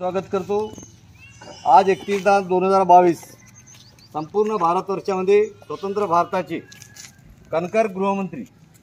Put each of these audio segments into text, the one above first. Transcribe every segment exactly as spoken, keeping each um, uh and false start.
स्वागत करतो। आज एकतीस दहा दोन हजार बावीस संपूर्ण भारतवर्षामध्ये स्वतंत्र भारताचे कणखर गृहमंत्री,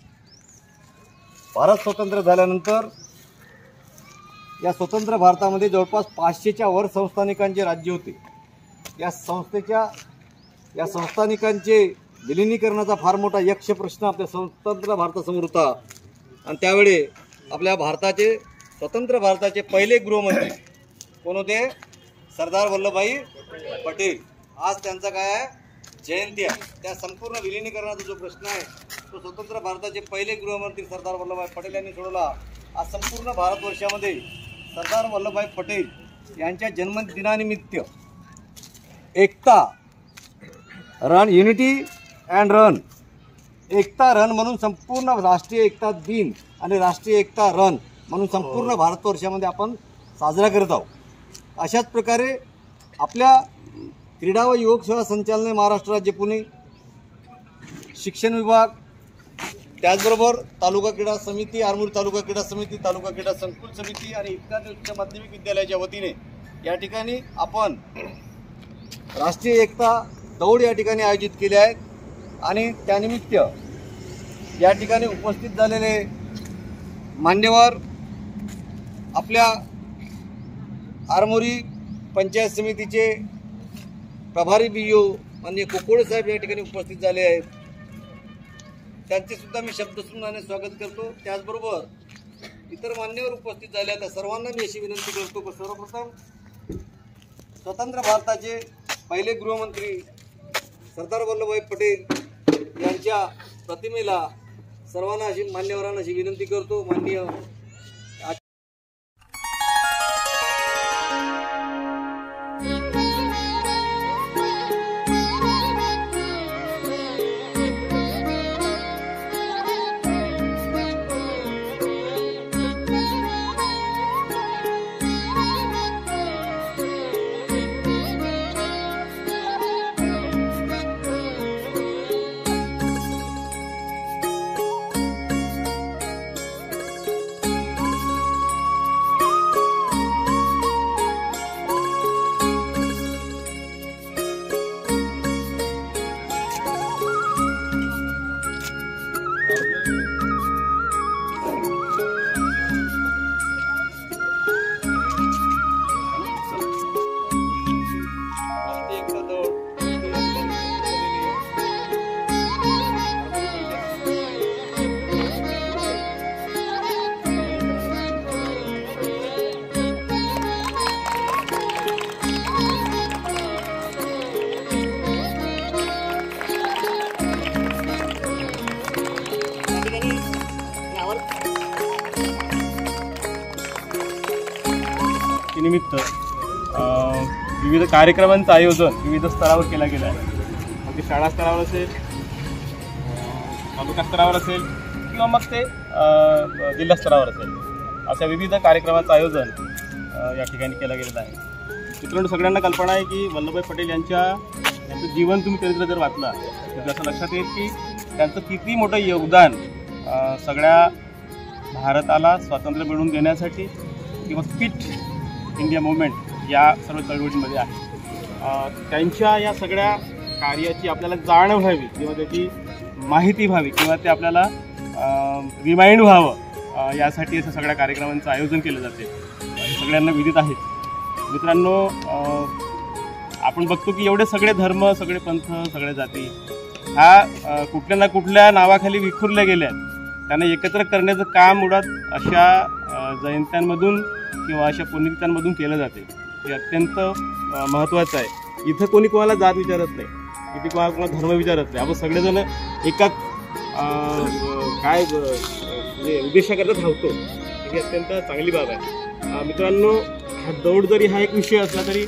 भारत स्वतंत्र झाल्यानंतर या स्वतंत्र भारतामध्ये जवळपास पाचशेच्या वर संस्थानिकांचे राज्य होते। या संस्थेच्या या संस्थानिकांचे विलीनीकरणाचा फार मोठा यक्ष प्रश्न आपल्या स्वतंत्र भारतासमोर होता आणि त्यावेळी आपल्या भारताचे स्वतंत्र भारताचे पहिले गृहमंत्री कोण होते? सरदार वल्लभभाई पटेल। आज त्यांचा काय आहे? जयंती आहे। त्या संपूर्ण विलीनीकरणाचा जो प्रश्न आहे तो स्वतंत्र भारताचे पहिले गृहमंत्री सरदार वल्लभभाई पटेल यांनी सोडवला। आज संपूर्ण भारतवर्षामध्ये सरदार वल्लभभाई पटेल यांच्या जन्मदिनानिमित्त Ekta run, unity and run, Ekta run म्हणून संपूर्ण राष्ट्रीय एकता दिन आणि राष्ट्रीय एकता रन म्हणून संपूर्ण भारतवर्षामध्ये आपण साजरा करत आहोत। अशाच प्रकारे आपल्या क्रीडा व युवक सेवा संचालनालय महाराष्ट्र राज्य पुणे, शिक्षण विभाग, त्याचबरोबर तालुका क्रीडा समिती, आरमोरी तालुका क्रीडा समिती, तालुका क्रीडा संकुल समिती आणि इत्यादी उच्च माध्यमिक विद्यालयाच्या वतीने या ठिकाणी आपण राष्ट्रीय एकता दौड या ठिकाणी आयोजित केले आहेत आणि त्यानिमित्त या ठिकाणी उपस्थित झालेले मान्यवर आपल्या आरमोरी पंचायत समितीचे प्रभारी बीओ म्हणजे कोकोडे साहेब या ठिकाणी उपस्थित झाले आहेत। त्यांचे सुद्धा मी शब्दसुमनाने स्वागत करतो। त्याचबरोबर इतर मान्यवर उपस्थित झाले आहेत सर्वांना मी अशी विनंती करतो की सर्वप्रथम स्वतंत्र भारताचे पहिले गृहमंत्री सरदार वल्लभभाई पटेल यांच्या प्रतिमेला सर्वांना अशी मान्यवरांना अशी विनंती करतो। माननीय निमित्त विविध कार्यक्रमांचं आयोजन विविध स्तरावर केलं गेलं आहे। मग ते शाळा स्तरावर असेल, तालुका स्तरावर असेल किंवा मग ते जिल्हा स्तरावर असेल, अशा विविध कार्यक्रमांचं आयोजन या ठिकाणी केलं गेलेलं आहे। मित्रांनो, सगळ्यांना कल्पना आहे की वल्लभभाई पटेल यांच्या यांचं जीवन तुम्ही चरित्र जर वाचला तर असं लक्षात येईल की त्यांचं किती मोठं योगदान सगळ्या भारताला स्वातंत्र्य मिळवून देण्यासाठी किंवा फिट इंडिया मूवमेंट या सर्व चळवळींमध्ये आहे। त्यांच्या या सगळ्या कार्याची आपल्याला जाण व्हावी किंवा त्याची माहिती व्हावी किंवा ते आपल्याला रिमाइंड व्हावं यासाठी असं सगळ्या कार्यक्रमांचं आयोजन केलं जाते। सगळ्यांना विदित आहे। मित्रांनो, आपण बघतो की एवढे सगळे धर्म, सगळे पंथ, सगळ्या जाती ह्या कुठल्या ना कुठल्या नावाखाली विखुरल्या गेल्या आहेत। त्यांना एकत्र करण्याचं काम मुळात अशा जयंत्यांमधून किंवा अशा पुण्यतिथ्यांमधून केलं जाते। हे अत्यंत महत्त्वाचं आहे। इथं कोणी कोणाला जात विचारत नाही, इथे कोणाला कोणाला धर्म विचारत नाही। आपण सगळेजण एका काय म्हणजे उद्देशाकरता धावतो, ही अत्यंत चांगली बाब आहे। मित्रांनो, हा दौड जरी हा एक विषय असला तरी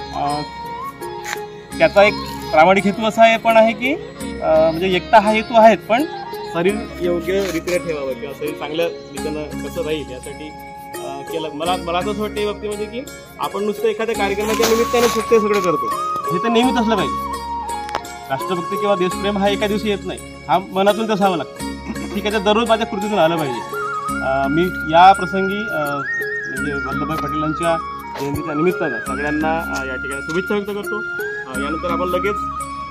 त्याचा एक प्रामाणिक हेतू असा आहे पण आहे की म्हणजे एकता हा हेतू आहेत, पण शरीर योग्यरित्या ठेवावं किंवा शरीर चांगल्या रीतीनं कसं राहील यासाठी केलं। मला मला असं वाटतं बाबतीमध्ये की आपण नुसतं एखाद्या कार्यक्रमाच्या निमित्ताने फक्त सगळं करतो, हे तर नेहमीच असलं पाहिजे। राष्ट्रभक्ती किंवा देशप्रेम हा एका दिवशी येत नाही, हा मनातून तसा हवा लागतो। ठीक आहे, तर दररोज माझ्या कृतीतून आलं पाहिजे। मी या प्रसंगी म्हणजे वल्लभभाई पटेलांच्या जयंतीच्या निमित्तानं सगळ्यांना अ, या ठिकाणी शुभेच्छा व्यक्त करतो. अ, यानंतर आपण लगेच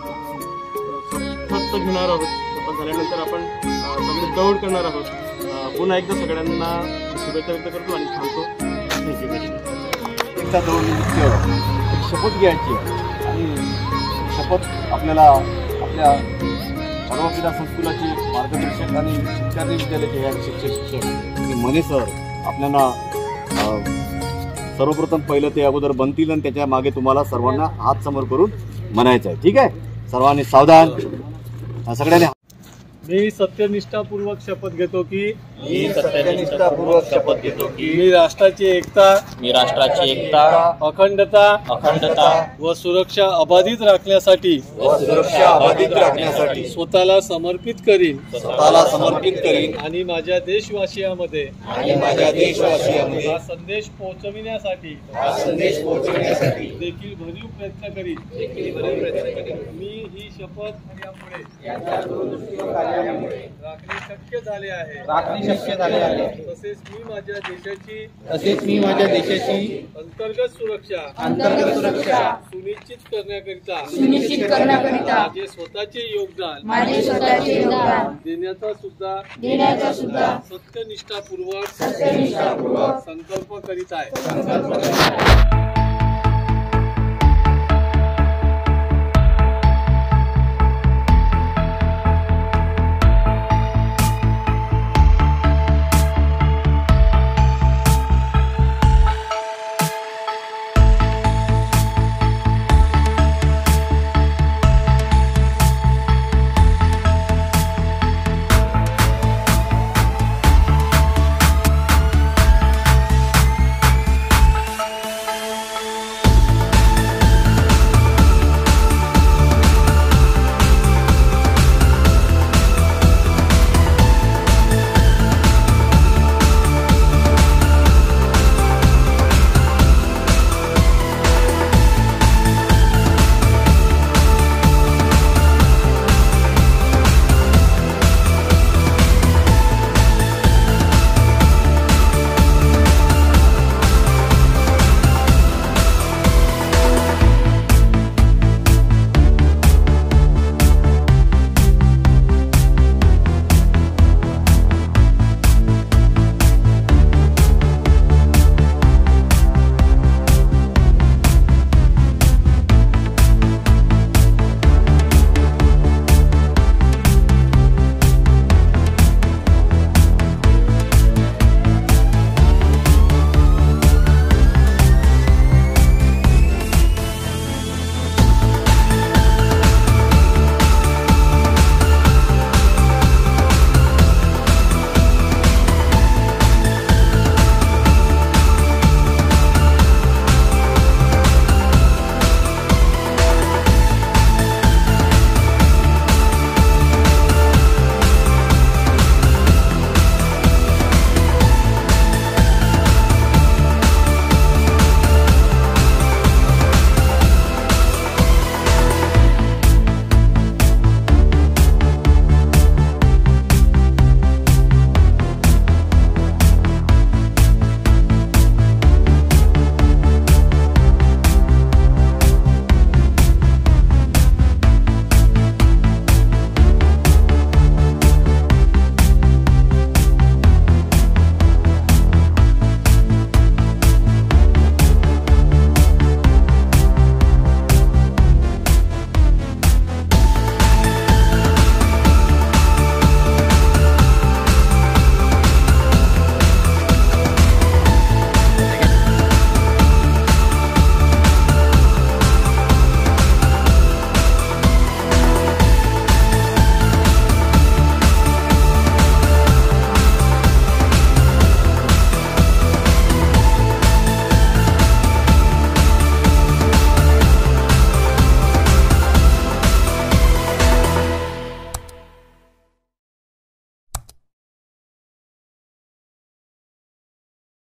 शपथ घेणार आहोत. शपथ झाल्यानंतर आपण अ, सगळे दौड करणार आहोत. अ, पुन्हा एकदा सगळ्यांना शुभेच्छा व्यक्त करतो आणि थांबतो. थँक्यू. एकदा दोन मुख्य एक शपथ घ्यायची आहे आणि शपथ आपल्याला आपल्या सर्वपिता संस्कुलाचे मार्गदर्शक आणि शिक्षार्थी विद्यालयाचे या शिक्षक श्री मने सर आपल्याला अ, सर्वप्रथम पहिलं ते अगोदर बनतील आणि त्याच्या मागे तुम्हाला सर्वांना हात समोर करून म्हणायचं आहे. ठीक आहे, सर्वांनी सावधान. सगळ्यांनी मी सत्यनिष्ठापूर्वक शपथ घेतो की मी सत्यनिष्ठापूर्वक शपथ घेतो की मी राष्ट्राची एकता मी राष्ट्राची एकता, अखंडता अखंडता व सुरक्षा अबाधित राखण्यासाठी व सुरक्षा अबाधित राखण्यासाठी स्वतःला समर्पित करीन स्वतःला समर्पित करीन आणि माझ्या देशवासियांमध्ये आणि माझ्या देशवासियांमध्ये हा संदेश पोहोचविण्यासाठी हा संदेश पोहोचवण्यासाठी देखील भरीव प्रयत्न करीन. मी ही शपथ यामुळे राखणे शक्य झाले आहे. राखणे शक्य झाले आहे. तसेच मी माझ्या देशाची तसेच मी माझ्या देशाची अंतर्गत सुरक्षा अंतर्गत सुरक्षा सुनिश्चित करण्याकरिता सुनिश्चित करण्याकरिता माझे स्वतःचे योगदान माझे स्वतःचे योगदान देण्याचा सुद्धा देण्याचा सुद्धा सत्यनिष्ठापूर्वक सत्यनिष्ठापूर्वक संकल्प करीत आहे. संकल्प करतो.